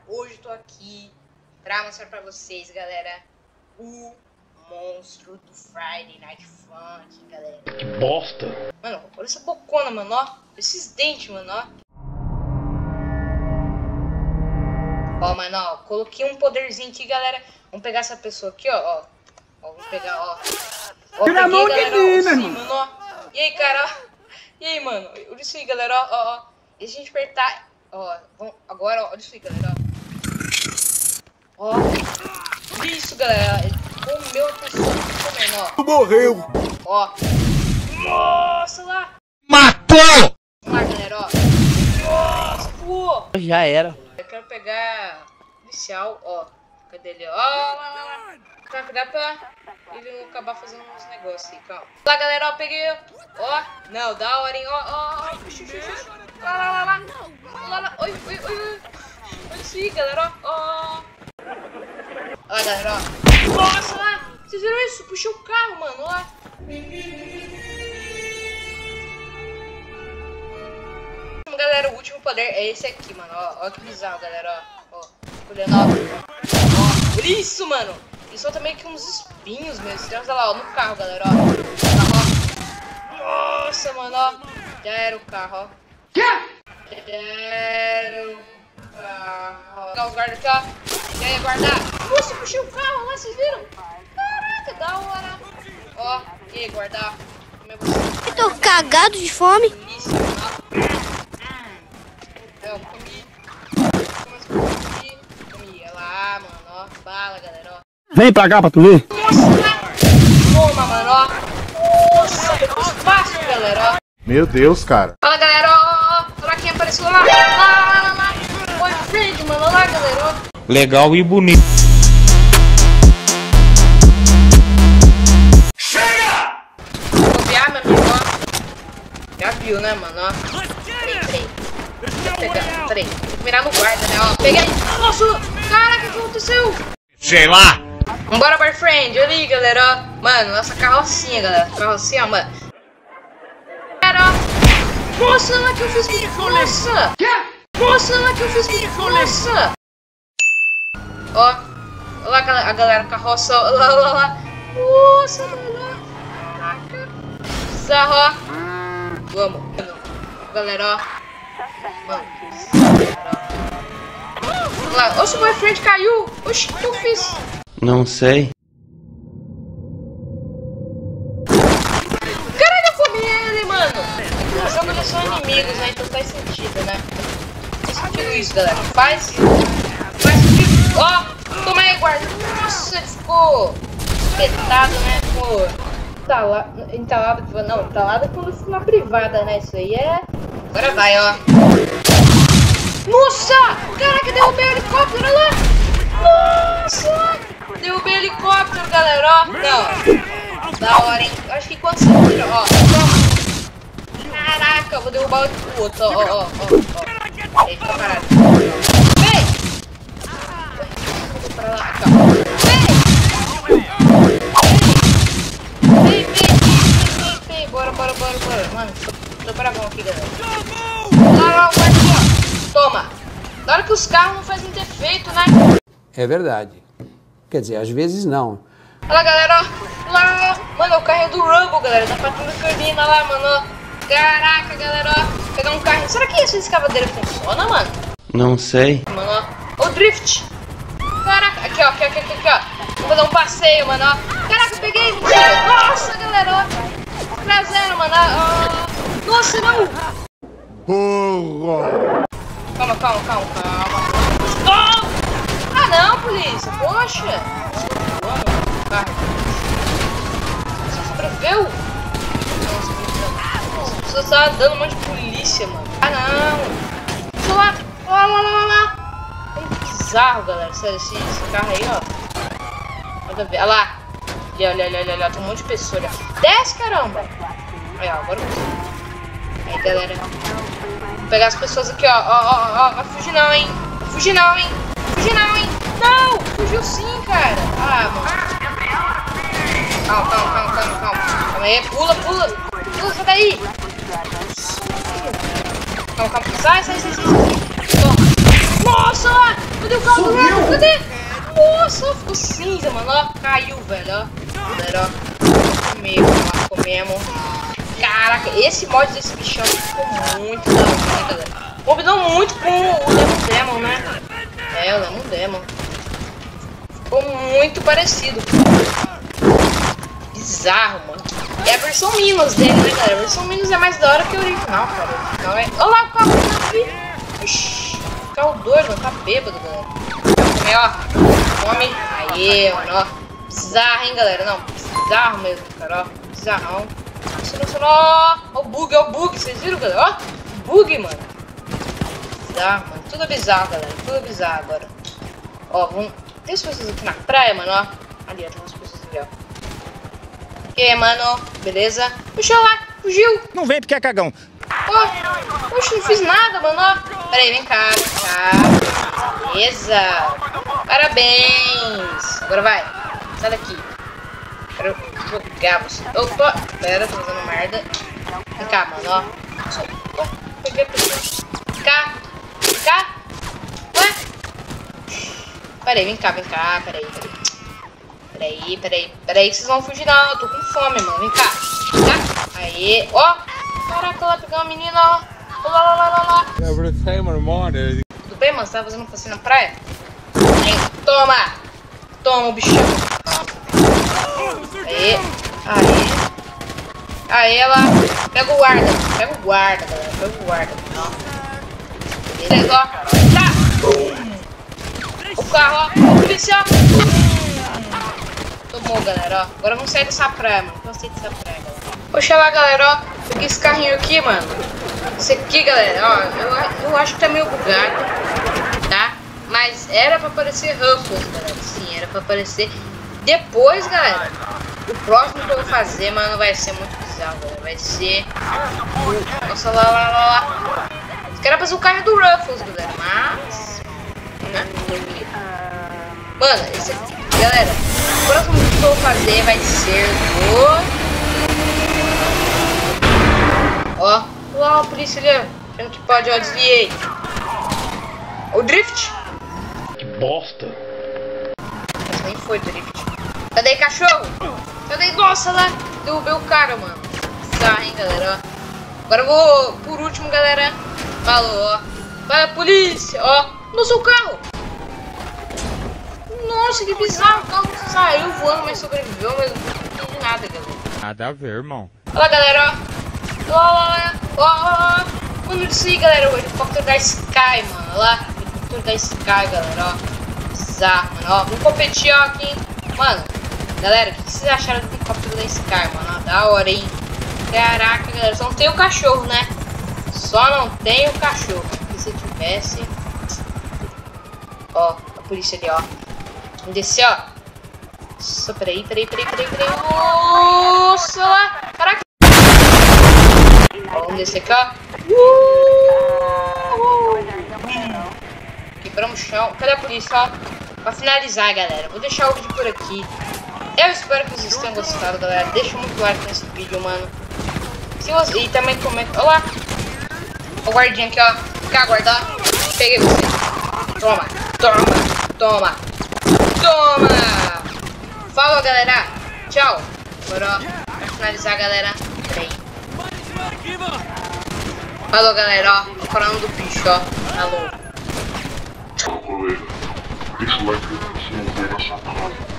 Hoje eu tô aqui pra mostrar pra vocês, galera, o monstro do Friday Night Funk, galera. Que bosta! Mano, olha essa bocona, mano, ó. Esses dentes, mano, ó. Ó, mano, ó. Coloquei um poderzinho aqui, galera. Vamos pegar essa pessoa aqui, ó. Ó, vamos pegar, ó. Ó, peguei, galera, ó, sim, mano, ó. E aí, cara, ó. E aí, mano, olha isso aí, galera, ó. E se a gente apertar, ó, agora, ó, olha isso aí, galera, ó. Isso, galera, ele comeu a pessoa que tá comendo, ó. Morreu! Ó. Nossa, lá. Matou! Vamos lá, galera, ó. Nossa, pô. Já era. Eu quero pegar o policial, ó. Cadê ele? Ó, lá. Pra cuidar pra ele não acabar fazendo uns negócios aí, calma. Lá, galera, ó, peguei. Ó, não, da hora, hein, ó. Lá. Oi. Olha isso aí, galera, ó. Olha, galera, ó. Nossa, lá. Vocês viram isso? Puxou o carro, mano, ó. Galera, o último poder é esse aqui, mano, ó que bizarro, galera, ó, olhando, ó, por isso, mano, e solta meio que uns espinhos mesmo, olha lá, ó, no carro, galera, ó, nossa, mano, ó, já era o carro, ó, já era o carro, ó, pegar os guardas aqui, ó, já ia guardar, nossa, puxei o carro lá, vocês viram, caraca, da hora, ó, e aí, guardar, eu tô cagado de fome. Eu comi, olha lá, mano, ó, bala, galera, ó. Vem pra cá pra tu ver. Nossa, toma, mano, ó. Nossa, fácil, galera, ó. Meu Deus, cara. Fala, galera, ó, olha quem apareceu lá. Lá. Boyfriend, mano, olha lá, galera, ó. Legal e bonito. Chega! Vou copiar, meu amigo, ó. Já viu, né, mano, ó. Peraí, tem que mirar no guarda, né, ó. Peguei. Nossa, caraca, o que aconteceu? Sei lá. Vambora, boyfriend, olha aí, galera, ó. Mano, nossa carrocinha, galera. Carrocinha, mano. Galera, ó. Nossa, olha lá que eu fiz com força. Nossa, olha lá que eu fiz com força. Ó. Olha lá a galera, carroça, ó. Olha lá. Nossa, galera. Caraca. Bizarro, ó. Vamos. Galera, ó. Mano, olha lá, o boyfriend caiu. Oxi, o que eu fiz? Não sei. Caralho, eu comi ele, mano. Os jogos são inimigos, né? Então faz sentido, né? Faz sentido isso, galera. Faz sentido. Ó, toma aí, guarda. Nossa, ele ficou espetado, né? Ficou entalado quando fica na privada, né? Isso aí é... Agora vai, ó. Nossa! Caraca, derrubei o helicóptero, olha lá! Nossa! Derrubei o helicóptero, galera, ó. Não. Da hora, hein? Eu acho que quando você tira, ó. Toma. Caraca, eu vou derrubar o outro, ó. Aí, fica parado. Vem! Vou pra lá, cá. Vem! Bora. Mano, tô bravão aqui, galera. Lá, o guarda, ó. Toma! Na hora que os carros não fazem defeito, né? É verdade. Quer dizer, às vezes não. Olha lá, galera, ó. Lá, mano, o carro é do Rumble, galera. Da Patrulha Canina lá, mano, ó. Caraca, galera, ó. Pegar um carro. Será que essa escavadeira funciona, mano? Não sei. Mano, ó. Ó o drift. Caraca, aqui, ó. Vou fazer um passeio, mano, ó. Caraca, eu peguei. Nossa, galera, ó. Trazendo, mano, ó. Nossa, não. Calma. Oh! Ah, não, polícia. Poxa. Você sobreviveu? Não, sobreviveu. Você tá dando um monte de polícia, mano. Ah, não. Olha lá. É bizarro, galera. Sério, esse carro aí, ó. Manda ver. Olha lá. Olha. Tem um monte de pessoa ali. Desce, caramba. Aí, ó. Agora eu consigo. Aí, galera. Vou pegar as pessoas aqui, ó. Fugir não, hein. Não! Fugiu sim, cara. Ah, mano. Calma. Calma aí. Pula, sai daí. Calma. Sai. Toma. Nossa, lá. Meu Deus, caiu, velho, ó. Galera, ó. Comemos. Caraca, esse mod desse bichão ficou muito da hora, né, galera? Combinou muito com o Lemon Demon, né? É, o Lemon Demon. Ficou muito parecido. Bizarro, mano. É a versão Minos dele, né, galera? A versão Minos é mais da hora que a original, cara. Então é... Olha lá o carro aqui. Ixi, carro doido, mano. Tá bêbado, galera. Comer, ó. Come. Aê, mano, ó. Bizarro, hein, galera? Não, bizarro mesmo, cara, ó. Bizarrão. Ó o bug, vocês viram, galera? Ó, bug, mano. Bizarro, mano. Tudo bizarro, galera. Tudo bizarro agora. Ó, vamos... Tem as pessoas aqui na praia, mano, ó. Ali, ó, tem umas pessoas ali, ó. E aí, mano, beleza? Puxa lá, fugiu. Não vem porque é cagão. Ó, poxa, não fiz nada, mano, ó. Pera aí, vem cá, Beleza. Parabéns. Agora vai. Sai daqui. Quero jogar você. Opa, pera, tô fazendo merda. Vem cá, mano, ó. Ó, peguei a pessoa. Vem cá. Ué? Pera aí, vem cá, peraí. Peraí, que vocês vão fugir não, eu tô com fome, mano, vem cá. Aê, ó, caraca, lá pegou uma menina, ó. Lá. Tudo bem, mano, você tá fazendo um passeio na praia? Aí, toma o bichão. Aê, lá, pega o guarda, galera, beleza, ó, tá. O carro, ó, o policial. Tomou, galera, ó. Agora vamos sair dessa praia, mano. Cansei dessa praia, galera. Poxa lá, galera, ó. Peguei esse carrinho aqui, mano. Esse aqui, galera, ó. Eu acho que tá meio bugado, tá? Mas era pra aparecer Ruffles, galera. Sim, era pra aparecer. Depois, galera, o próximo que eu vou fazer, mano, vai ser muito bizarro, galera. Vai ser... Nossa, lá. Eu quero fazer o carro do Ruffles, galera. Mas... né? Mano, esse aqui, galera, o próximo que eu vou fazer vai ser ó, lá a polícia ali, ó. Achando que pode, ó, desviei. O drift. Que bosta. Mas nem foi drift. Cadê aí, cachorro? Cadê? Nossa, lá, derrubei o cara, mano. Bizarro, hein, galera, ó. Agora eu vou, por último, galera. Falou, ó. Vai, polícia, ó. No seu carro. Nossa, que bizarro, o carro saiu voando, mas sobreviveu, mas não entendi nada, galera. Nada a ver, irmão. Olha lá, galera, ó. Mano, isso aí, galera, o helicóptero da Sky, mano. Olha lá, o helicóptero da Sky, galera, ó. Bizarro, mano, ó. Vamos competir, ó, aqui. Mano, galera, o que vocês acharam do helicóptero da Sky, mano? Ó, da hora, hein? Caraca, galera, só não tem o cachorro, né? Só não tem o cachorro. Porque se tivesse... Ó, a polícia ali, ó. Vamos descer, ó. Nossa, peraí. Nossa, lá. Caraca. Ó, vamos descer aqui, ó. Quebramos o chão. Cadê a polícia, ó? Pra finalizar, galera, vou deixar o vídeo por aqui. Eu espero que vocês tenham gostado, galera. Deixa muito like nesse vídeo, mano. Se você... E também comenta. Olha lá. O guardinha aqui, ó. Fica aguardar. Peguei você. Toma. Falou, galera. Tchau. Agora, ó, pra finalizar, galera. Peraí. Falou, galera, ó. Falando do bicho, ó. Falou. Tchau, galera. Deixa o like pra você não ver na sua cara.